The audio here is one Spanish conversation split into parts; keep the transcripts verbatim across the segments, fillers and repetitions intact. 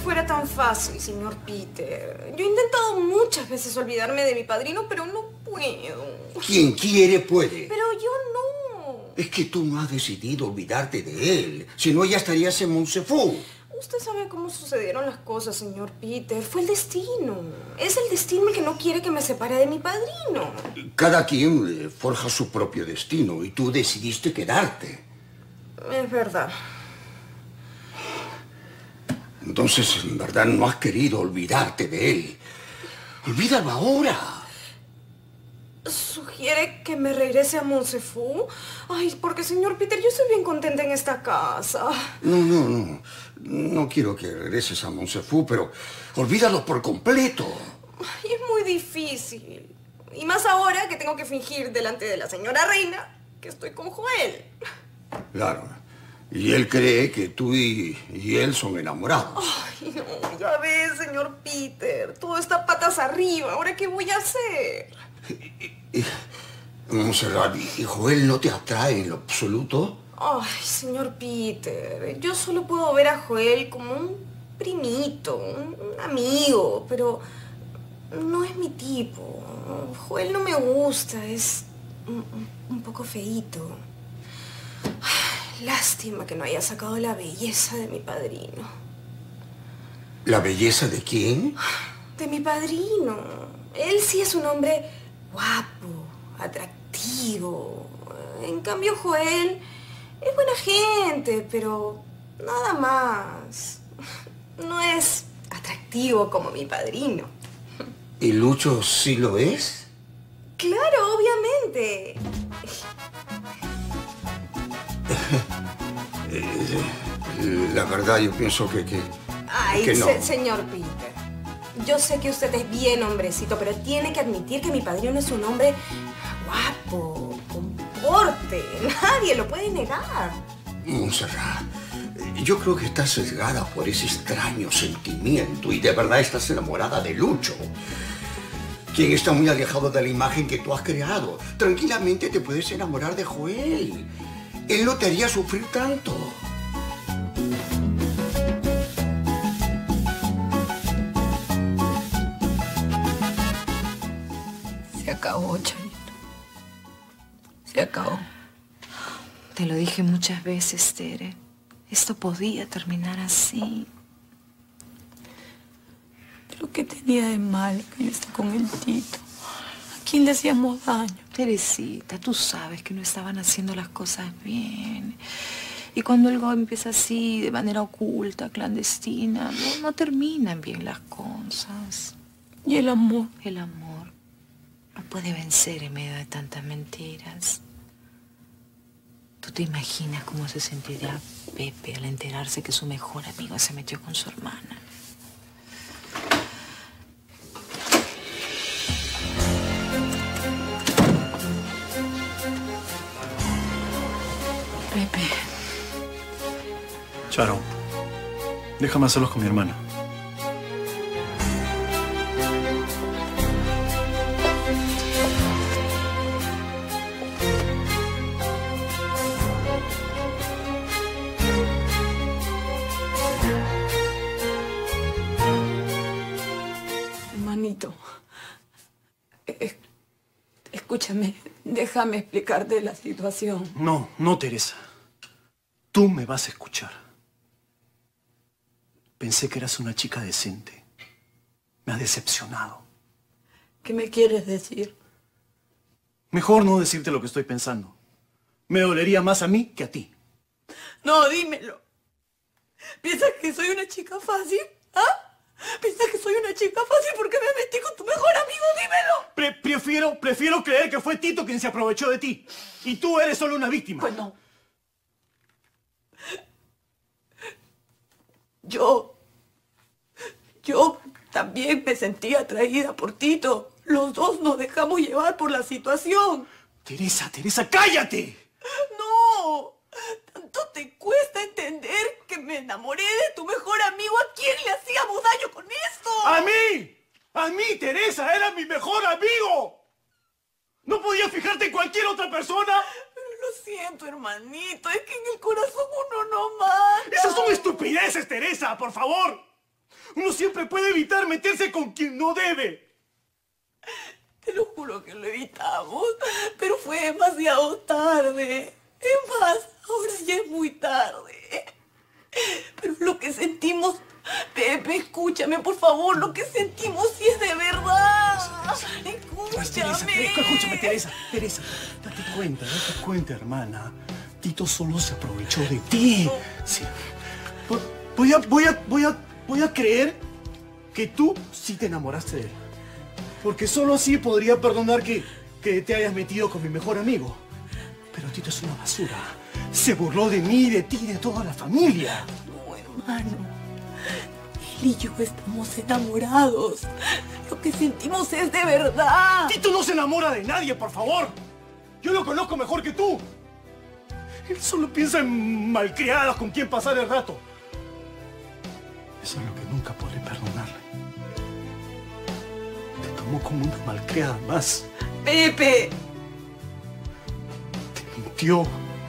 fuera tan fácil, señor Peter. Yo he intentado muchas veces olvidarme de mi padrino, pero no puedo. Quien quiere puede. Pero yo no. Es que tú no has decidido olvidarte de él. Si no, ya estarías en Montsefu. Usted sabe cómo sucedieron las cosas, señor Peter. Fue el destino. Es el destino el que no quiere que me separe de mi padrino. Cada quien forja su propio destino y tú decidiste quedarte. Es verdad. Entonces, en verdad, no has querido olvidarte de él. Olvídalo ahora. ¿Sugiere que me regrese a Montsefu? Ay, porque, señor Peter, yo estoy bien contenta en esta casa. No, no, no. No quiero que regreses a Montsefu, pero olvídalo por completo. Ay, es muy difícil. Y más ahora que tengo que fingir delante de la señora reina que estoy con Joel. Claro. Y él cree que tú y, y él son enamorados. Ay, no, ya ves, señor Peter. Todo está patas arriba. ¿Ahora qué voy a hacer? Montserrat, ¿y Joel no te atrae en lo absoluto? Ay, señor Peter, yo solo puedo ver a Joel como un primito, un, un amigo, pero no es mi tipo. Joel no me gusta, es un, un poco feíto. Ay, lástima que no haya sacado la belleza de mi padrino. ¿La belleza de quién? De mi padrino. Él sí es un hombre guapo, atractivo. En cambio, Joel es buena gente, pero nada más. No es atractivo como mi padrino. ¿Y Lucho sí lo es? Claro, obviamente. La verdad, yo pienso que... que Ay, que no. se señor Peter. Yo sé que usted es bien hombrecito, pero tiene que admitir que mi padrino es un hombre guapo, con porte. Nadie lo puede negar. Montserrat, yo creo que estás sesgada por ese extraño sentimiento y de verdad estás enamorada de Lucho, quien está muy alejado de la imagen que tú has creado. Tranquilamente te puedes enamorar de Joel. Él no te haría sufrir tanto. Se acabó, Chayito. Se acabó. Te lo dije muchas veces, Tere. Esto podía terminar así. Pero ¿qué tenía de mal que yo esté con el Tito? ¿A quién le hacíamos daño? Teresita, tú sabes que no estaban haciendo las cosas bien. Y cuando algo empieza así, de manera oculta, clandestina, no, no terminan bien las cosas. ¿Y el amor? El amor no puede vencer en medio de tantas mentiras. ¿Tú te imaginas cómo se sentirá Pepe al enterarse que su mejor amigo se metió con su hermana? Pepe. Charo, déjame hacerlos con mi hermana. Hermanito, es- escúchame, déjame explicarte la situación. No, no, Teresa. Tú me vas a escuchar. Pensé que eras una chica decente. Me has decepcionado. ¿Qué me quieres decir? Mejor no decirte lo que estoy pensando. Me dolería más a mí que a ti. No, dímelo. ¿Piensas que soy una chica fácil? ¿Ah? ¿Piensas que soy una chica fácil porque me metí con tu mejor amigo? Dímelo. Pre- prefiero, prefiero creer que fue Tito quien se aprovechó de ti. Y tú eres solo una víctima. Pues no. Yo... Yo también me sentí atraída por Tito. Los dos nos dejamos llevar por la situación. Teresa, Teresa, cállate. ¡No! Tanto te cuesta entender que me enamoré de tu mejor amigo. ¿A quién le hacíamos daño con esto? ¡A mí! ¡A mí, Teresa! ¡Era mi mejor amigo! ¿No podías fijarte en cualquier otra persona? Pero lo siento, hermanito. Es que en el corazón uno no manda. ¡Esas son estupideces, Teresa! ¡Por favor! Uno siempre puede evitar meterse con quien no debe. Te lo juro que lo evitamos, pero fue demasiado tarde. Es más, ahora ya es muy tarde. Pero lo que sentimos... Pepe, escúchame, por favor, lo que sentimos sí es de verdad. Escúchame. Teresa, escúchame, Teresa, Teresa, date cuenta, date cuenta, hermana. Tito solo se aprovechó de ti. Sí. Voy a, voy a, voy a, voy a creer que tú sí te enamoraste de él. Porque solo así podría perdonar que, que te hayas metido con mi mejor amigo. Pero Tito es una basura. Se burló de mí, de ti, de toda la familia. No, hermano. Él y yo estamos enamorados. Lo que sentimos es de verdad. Tito no se enamora de nadie, por favor. Yo lo conozco mejor que tú. Él solo piensa en malcriadas con quien pasar el rato. Eso es lo que nunca podré perdonarle. Te tomó como una malcriada más. Pepe. Te mintió.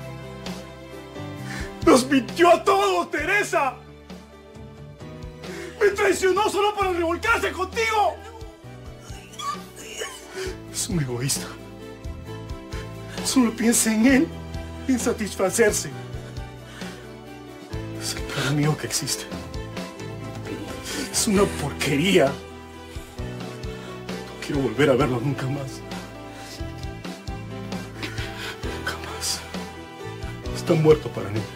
Nos mintió a todos, Teresa. Me traicionó solo para revolcarse contigo. Es un egoísta. Solo piensa en él, en satisfacerse. Es el peor amigo que existe. Es una porquería. No quiero volver a verlo nunca más. Nunca más. Está muerto para mí.